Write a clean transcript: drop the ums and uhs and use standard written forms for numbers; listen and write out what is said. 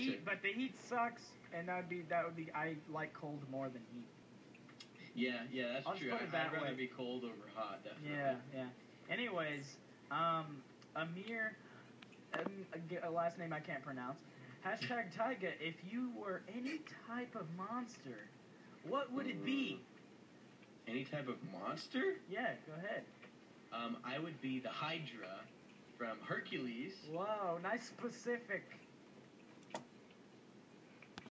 heat, but the heat sucks, and that would be. I like cold more than heat. Yeah, that's I'll true. just put it that I'd rather way. be cold over hot, definitely. Yeah. Anyways, Amir, a last name I can't pronounce. Hashtag Taiga, if you were any type of monster, what would it be? Any type of monster? Yeah, go ahead. I would be the Hydra from Hercules. Whoa, nice specific.